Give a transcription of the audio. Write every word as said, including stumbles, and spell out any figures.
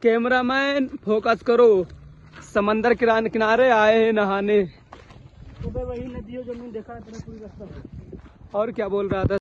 Cameraman focus करो, समंदर किनारे किनारे आए हैं नहाने। तो वही नदियों जमीन देखा पूरी रास्ता। और क्या बोल रहा था?